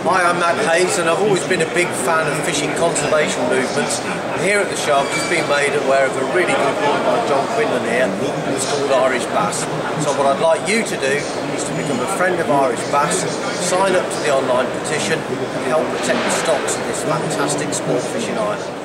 Hi, I'm Matt Hayes, and I've always been a big fan of fishing conservation movements. And here at the Shark, just been made aware of a really good one by John Quinlan here, and it's called Irish Bass. So what I'd like you to do is to become a friend of Irish Bass, sign up to the online petition, and help protect the stocks of this fantastic sport fishing island.